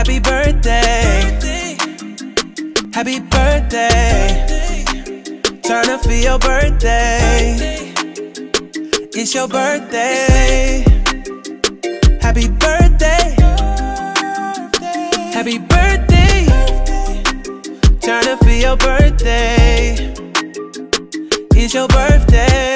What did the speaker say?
happy birthday. Happy birthday. Turn up for your birthday. It's your birthday. Happy birthday. Happy birthday. Turn up for your birthday. It's your birthday.